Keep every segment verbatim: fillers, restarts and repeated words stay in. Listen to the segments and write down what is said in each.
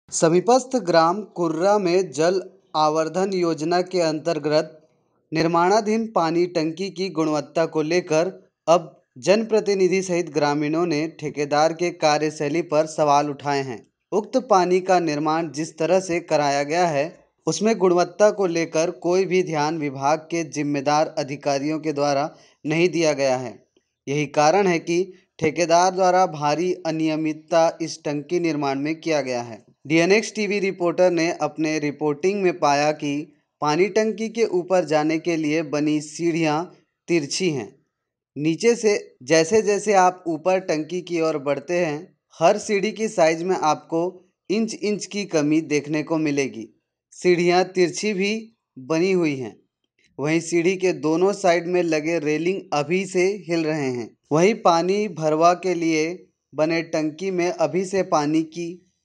समीपस्थ ग्राम कुर्रा में जल आवर्धन योजना के अंतर्गत निर्माणाधीन पानी टंकी की गुणवत्ता को लेकर अब जनप्रतिनिधि सहित ग्रामीणों ने ठेकेदार के कार्यशैली पर सवाल उठाए हैं। उक्त पानी का निर्माण जिस तरह से कराया गया है उसमें गुणवत्ता को लेकर कोई भी ध्यान विभाग के जिम्मेदार अधिकारियों के द्वारा नहीं दिया गया है। यही कारण है कि ठेकेदार द्वारा भारी अनियमितता इस टंकी निर्माण में किया गया है। डीएनएक्स टीवी रिपोर्टर ने अपने रिपोर्टिंग में पाया कि पानी टंकी के ऊपर जाने के लिए बनी सीढ़ियां तिरछी हैं। नीचे से जैसे जैसे आप ऊपर टंकी की ओर बढ़ते हैं, हर सीढ़ी की साइज में आपको इंच इंच की कमी देखने को मिलेगी। सीढ़ियां तिरछी भी बनी हुई हैं। वहीं सीढ़ी के दोनों साइड में लगे रेलिंग अभी से हिल रहे हैं। वहीं पानी भरवा के लिए बने टंकी में अभी से पानी की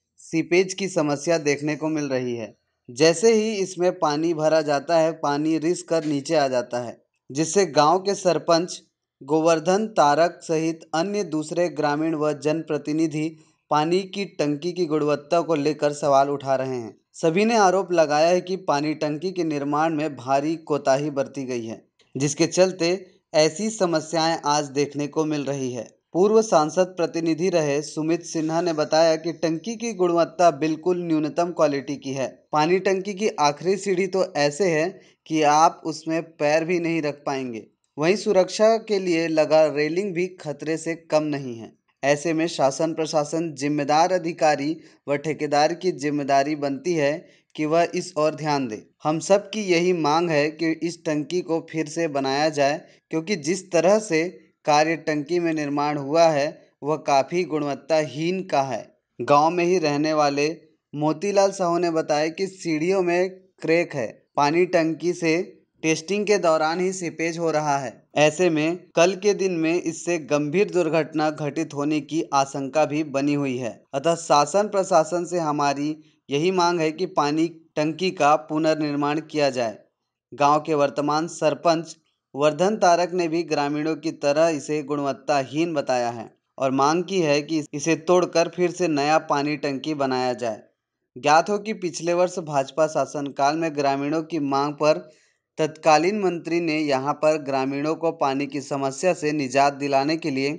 सीपेज की समस्या देखने को मिल रही है। जैसे ही इसमें पानी भरा जाता है, पानी रिस कर नीचे आ जाता है, जिससे गांव के सरपंच गोवर्धन तारक सहित अन्य दूसरे ग्रामीण व जनप्रतिनिधि पानी की टंकी की गुणवत्ता को लेकर सवाल उठा रहे हैं। सभी ने आरोप लगाया है कि पानी टंकी के निर्माण में भारी कोताही बरती गई है, जिसके चलते ऐसी समस्याएं आज देखने को मिल रही है। पूर्व सांसद प्रतिनिधि रहे सुमित सिन्हा ने बताया कि टंकी की गुणवत्ता बिल्कुल न्यूनतम क्वालिटी की है। पानी टंकी की आखिरी सीढ़ी तो ऐसे है कि आप उसमें पैर भी नहीं रख पाएंगे। वहीं सुरक्षा के लिए लगा रेलिंग भी खतरे से कम नहीं है। ऐसे में शासन प्रशासन, जिम्मेदार अधिकारी व ठेकेदार की जिम्मेदारी बनती है कि वह इस ओर ध्यान दे। हम सब की यही मांग है कि इस टंकी को फिर से बनाया जाए, क्योंकि जिस तरह से कार्य टंकी में निर्माण हुआ है वह काफ़ी गुणवत्ताहीन का है। गांव में ही रहने वाले मोतीलाल साहू ने बताया कि सीढ़ियों में क्रैक है। पानी टंकी से टेस्टिंग के दौरान ही सीपेज हो रहा है। ऐसे में कल के दिन में इससे गंभीर दुर्घटना घटित होने की आशंका भी बनी हुई है। अतः शासन प्रशासन से हमारी यही मांग है कि पानी टंकी का पुनर्निर्माण किया जाए। गांव के वर्तमान सरपंच वर्धन तारक ने भी ग्रामीणों की तरह इसे गुणवत्ताहीन बताया है और मांग की है कि इसे तोड़कर फिर से नया पानी टंकी बनाया जाए। ज्ञात हो कि पिछले वर्ष भाजपा शासनकाल में ग्रामीणों की मांग पर तत्कालीन मंत्री ने यहां पर ग्रामीणों को पानी की समस्या से निजात दिलाने के लिए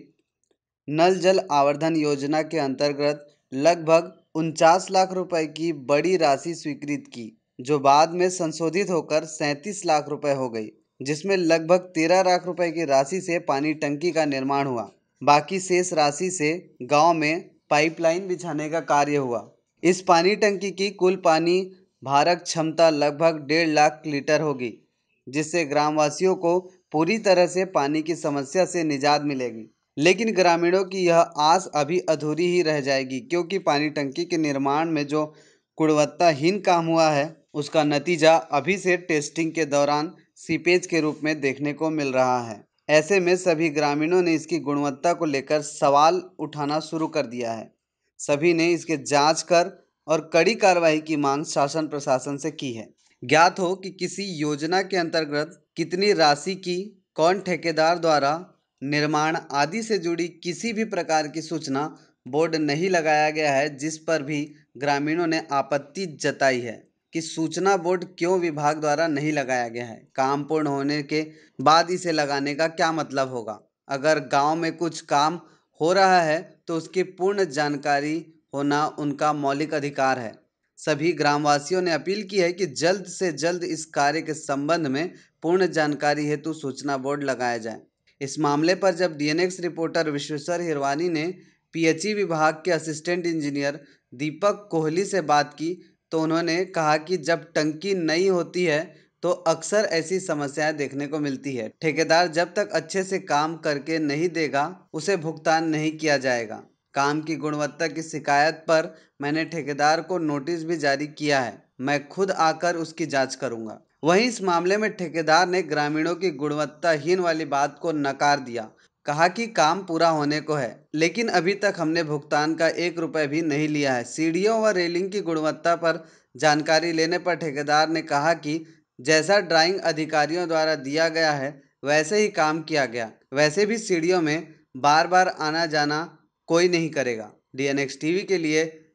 नल जल आवर्धन योजना के अंतर्गत लगभग उनचास लाख रुपए की बड़ी राशि स्वीकृत की, जो बाद में संशोधित होकर सैंतीस लाख रुपए हो गई, जिसमें लगभग तेरह लाख रुपए की राशि से पानी टंकी का निर्माण हुआ। बाकी शेष राशि से गांव में पाइपलाइन बिछाने का कार्य हुआ। इस पानी टंकी की कुल पानी भारक क्षमता लगभग डेढ़ लाख लीटर होगी, जिससे ग्रामवासियों को पूरी तरह से पानी की समस्या से निजात मिलेगी। लेकिन ग्रामीणों की यह आस अभी अधूरी ही रह जाएगी, क्योंकि पानी टंकी के निर्माण में जो गुणवत्ताहीन काम हुआ है उसका नतीजा अभी से टेस्टिंग के दौरान सीपेज के रूप में देखने को मिल रहा है। ऐसे में सभी ग्रामीणों ने इसकी गुणवत्ता को लेकर सवाल उठाना शुरू कर दिया है। सभी ने इसके जांच कर और कड़ी कार्रवाई की मांग शासन प्रशासन से की है। ज्ञात हो कि किसी योजना के अंतर्गत कितनी राशि की, कौन ठेकेदार द्वारा निर्माण आदि से जुड़ी किसी भी प्रकार की सूचना बोर्ड नहीं लगाया गया है, जिस पर भी ग्रामीणों ने आपत्ति जताई है कि सूचना बोर्ड क्यों विभाग द्वारा नहीं लगाया गया है। काम पूर्ण होने के बाद इसे लगाने का क्या मतलब होगा? अगर गांव में कुछ काम हो रहा है तो उसकी पूर्ण जानकारी होना उनका मौलिक अधिकार है। सभी ग्रामवासियों ने अपील की है कि जल्द से जल्द इस कार्य के संबंध में पूर्ण जानकारी हेतु सूचना बोर्ड लगाया जाए। इस मामले पर जब डीएनएक्स रिपोर्टर विश्वेश्वर हिरवानी ने पीएचई विभाग के असिस्टेंट इंजीनियर दीपक कोहली से बात की, तो उन्होंने कहा कि जब टंकी नई होती है तो अक्सर ऐसी समस्याएं देखने को मिलती है। ठेकेदार जब तक अच्छे से काम करके नहीं देगा, उसे भुगतान नहीं किया जाएगा। काम की गुणवत्ता की शिकायत पर मैंने ठेकेदार को नोटिस भी जारी किया है। मैं खुद आकर उसकी जांच करूंगा। वहीं इस मामले में ठेकेदार ने ग्रामीणों की गुणवत्ताहीन वाली बात को नकार दिया। कहा कि काम पूरा होने को है, लेकिन अभी तक हमने भुगतान का एक रुपए भी नहीं लिया है। सीढ़ियों व रेलिंग की गुणवत्ता पर जानकारी लेने पर ठेकेदार ने कहा कि जैसा ड्राइंग अधिकारियों द्वारा दिया गया है वैसे ही काम किया गया। वैसे भी सीढ़ियों में बार बार आना जाना कोई नहीं करेगा। डीएनएक्स टीवी के लिए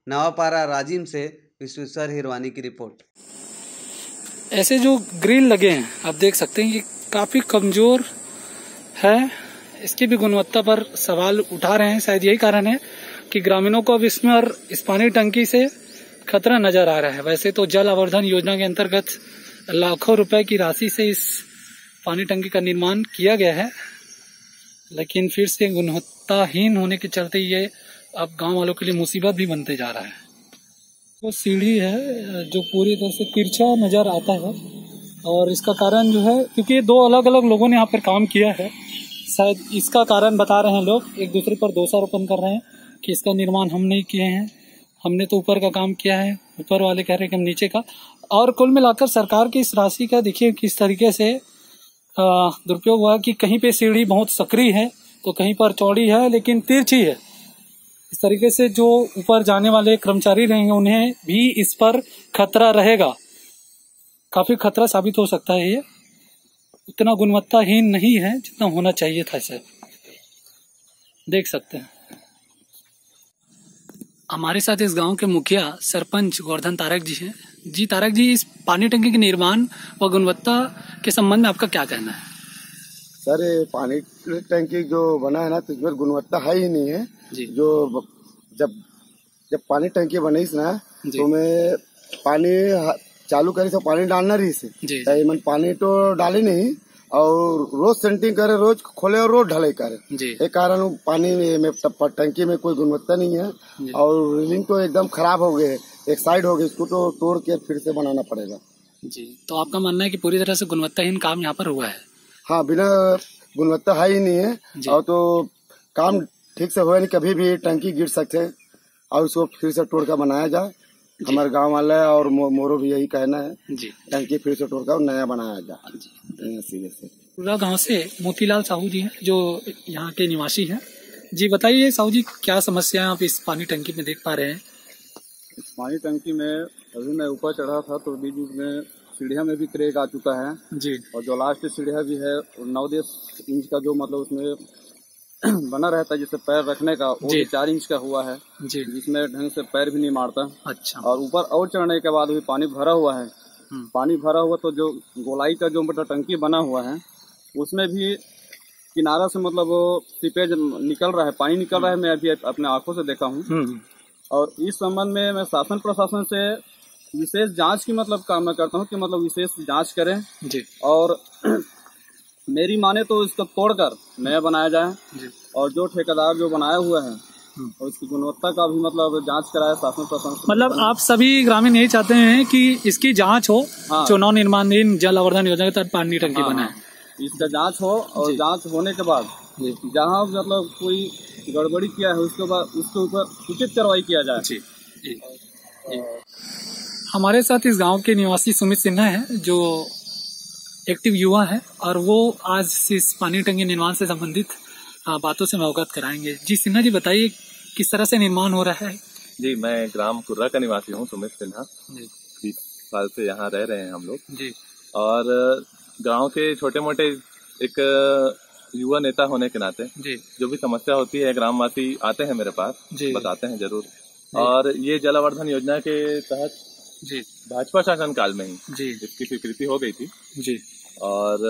नवापारा राजिम से विश्वेश्वर हिरवानी की रिपोर्ट। ऐसे जो ग्रिल लगे हैं आप देख सकते हैं, ये काफी कमजोर है, इसकी भी गुणवत्ता पर सवाल उठा रहे हैं। शायद यही कारण है कि ग्रामीणों को अब इसमें और इस पानी टंकी से खतरा नजर आ रहा है। वैसे तो जल आवर्धन योजना के अंतर्गत लाखों रुपए की राशि से इस पानी टंकी का निर्माण किया गया है, लेकिन फिर से गुणवत्ताहीन होने के चलते ये अब गांव वालों के लिए मुसीबत भी बनते जा रहा है। वो सीढ़ी है जो पूरी तरह से तिरछा नजर आता है, और इसका कारण जो है क्योंकि दो अलग अलग लोगों ने यहाँ पर काम किया है, शायद इसका कारण बता रहे हैं लोग, एक दूसरे पर दोषारोपण कर रहे हैं कि इसका निर्माण हम नहीं किए हैं, हमने तो ऊपर का काम किया है, ऊपर वाले कह रहे हैं कि हम नीचे का। और कुल मिलाकर सरकार की इस राशि का देखिए किस तरीके से दुरुपयोग हुआ कि कहीं पे सीढ़ी बहुत सक्रिय है तो कहीं पर चौड़ी है लेकिन तिरछी है। इस तरीके से जो ऊपर जाने वाले कर्मचारी रहेंगे उन्हें भी इस पर खतरा रहेगा, काफी खतरा साबित हो सकता है। ये उतना गुणवत्ताहीन नहीं है जितना होना चाहिए था, इसे देख सकते हैं। हमारे साथ इस गांव के मुखिया सरपंच गोवर्धन तारक जी हैं। जी तारक जी, इस पानी टंकी के निर्माण व गुणवत्ता के संबंध में आपका क्या कहना है? सर, ये पानी टंकी जो बना है ना तो इसमें गुणवत्ता है ही नहीं है जी। जो जब जब पानी टंकी बनी ना तो मैं पानी चालू करी तो पानी डालना रही से मन पानी तो डाली नहीं, और रोज सेंटिंग करे, रोज खोले और रोज ढलाई करे। एक कारण पानी में टंकी में कोई गुणवत्ता नहीं है, और रीलिंग तो एकदम खराब हो गए, एक साइड हो गई, इसको तो तोड़ के फिर से बनाना पड़ेगा जी। तो आपका मानना है कि पूरी तरह से गुणवत्ताहीन काम यहाँ पर हुआ है? हाँ, बिना गुणवत्ता है ही नहीं है, और तो काम ठीक से हुआ नहीं, कभी भी टंकी गिर सकते हैं और उसको फिर से तोड़ कर बनाया जाए। हमारे गांव वाले और मो, मोरो भी यही कहना है जी, टंकी फिर से तोड़कर और नया बनाया जाए। सीधे से पूरा गांव से मोतीलाल साहू जी हैं जो यहाँ के निवासी हैं। जी बताइए साहू जी, क्या समस्या आप इस पानी टंकी में देख पा रहे हैं? इस पानी टंकी में अभी मैं ऊपर चढ़ा था तो बीच बीच में सीढ़िया में भी क्रैक आ चुका है जी, और जो लास्ट सीढ़िया भी है नौ दस इंच का जो मतलब उसमें बना रहता है जिससे पैर रखने का, वो भी चार इंच का हुआ है जी, जिसमें ढंग से पैर भी नहीं मारता। अच्छा। और ऊपर और चढ़ने के बाद भी पानी भरा हुआ है। पानी भरा हुआ तो जो गोलाई का जो मतलब टंकी बना हुआ है उसमें भी किनारा से मतलब वो सीपेज निकल रहा है, पानी निकल रहा है, मैं अभी अपने आंखों से देखा हूँ। और इस संबंध में मैं शासन प्रशासन से विशेष जांच की मतलब कामना करता हूँ कि मतलब विशेष जांच करें जी, और मेरी माने तो इसको तोड़कर नया बनाया जाए जी। और जो ठेकेदार जो बनाया हुआ है और इसकी गुणवत्ता का भी मतलब जांच कराए शासन प्रशासन। मतलब आप सभी ग्रामीण यही चाहते हैं कि इसकी जांच हो? हाँ। जो नव निर्माणाधीन जल आवर्धन योजना के तहत पानी टंकी हाँ, बना है, इसका जांच हो, और जांच होने के बाद जहाँ मतलब कोई गड़बड़ी किया है उसके बाद उसके ऊपर उचित कार्रवाई किया जाए जी। जी। जी। हमारे साथ इस गांव के निवासी सुमित सिन्हा है जो एक्टिव युवा है, और वो आज इस पानी टंकी निर्माण से संबंधित बातों से अवगत कराएंगे। जी सिन्हा जी बताइए, किस तरह से निर्माण हो रहा है? जी, मैं ग्राम कुर्रा का निवासी हूँ, सुमित सिन्हा। बीस साल से यहाँ रह रहे हैं हम लोग जी, और गांव के छोटे मोटे एक युवा नेता होने के नाते जी, जो भी समस्या होती है ग्रामवासी आते हैं मेरे पास, बताते हैं जरूर। और ये जल आवर्धन योजना के तहत जी भाजपा शासन काल में ही जी इसकी स्वीकृति हो गई थी जी, और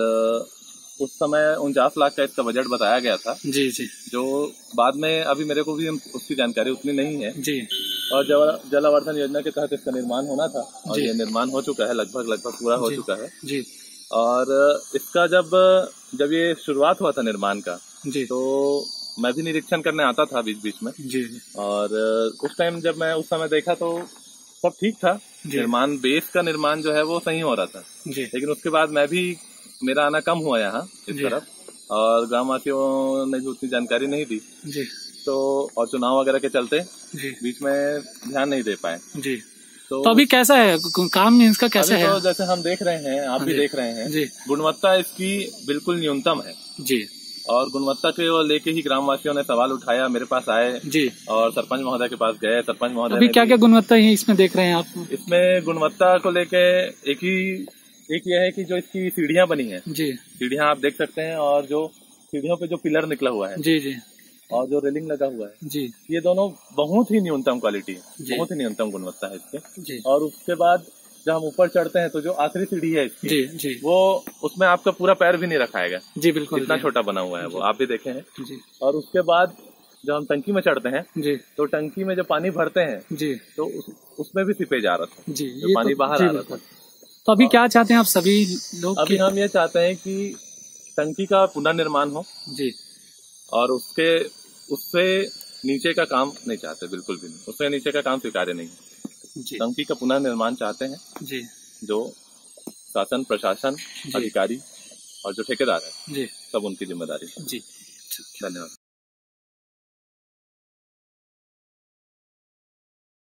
उस समय उनचास लाख का इसका बजट बताया गया था जी जी, जो बाद में अभी मेरे को भी उसकी जानकारी उतनी नहीं है जी। और जल आवर्धन योजना के तहत इसका निर्माण होना था, और ये निर्माण हो चुका है, लगभग लगभग पूरा हो चुका है जी। और इसका जब जब ये शुरुआत हुआ था निर्माण का जी, तो मैं भी निरीक्षण करने आता था बीच बीच में जी, और उस टाइम जब मैं उस समय देखा तो सब ठीक था, निर्माण बेस का निर्माण जो है वो सही हो रहा था जी। लेकिन उसके बाद मैं भी, मेरा आना कम हुआ यहाँ इस तरफ, और ग्रामवासियों ने भी उतनी जानकारी नहीं दी जी, तो और चुनाव वगैरह के चलते जी बीच में ध्यान नहीं दे पाए जी। तो, तो अभी कैसा है काम इसका, कैसा है? तो जैसे हम देख रहे हैं, आप भी देख रहे हैं, गुणवत्ता इसकी बिल्कुल न्यूनतम है जी, और गुणवत्ता के लेके ही ग्रामवासियों ने सवाल उठाया, मेरे पास आए जी, और सरपंच महोदय के पास गए। सरपंच महोदय अभी क्या क्या गुणवत्ता है इसमें देख रहे हैं आप? इसमें गुणवत्ता को लेके एक ही एक यह है कि जो इसकी सीढ़ियां बनी है जी, सीढ़ियां आप देख सकते हैं, और जो सीढ़ियों पे जो पिलर निकला हुआ है जी जी, और जो रेलिंग लगा हुआ है जी, ये दोनों बहुत ही न्यूनतम क्वालिटी है, बहुत ही न्यूनतम गुणवत्ता है इसके जी। और उसके बाद जब हम ऊपर चढ़ते हैं तो जो आखिरी सीढ़ी है इसकी जी जी वो उसमें आपका पूरा पैर भी नहीं रखाएगा जी, बिल्कुल इतना छोटा बना हुआ है वो, आप भी देखे हैं जी। और उसके बाद जब हम टंकी में चढ़ते हैं जी तो टंकी में जब पानी भरते हैं जी तो उस, उसमें भी सीपेज आ रहा था जी, जो ये पानी तो, बाहर जी, आ रहा था। तो अभी क्या चाहते हैं आप सभी लोग? अभी हम ये चाहते हैं कि टंकी का पुनर्निर्माण हो जी, और उसके उससे नीचे का काम नहीं चाहते, बिल्कुल भी नहीं, उससे नीचे का काम स्वीकार्य नहीं है। जी टंकी का पुनर्निर्माण चाहते हैं जी, जो शासन प्रशासन अधिकारी और जो ठेकेदार है जी, सब उनकी जिम्मेदारी है। जी। धन्यवाद।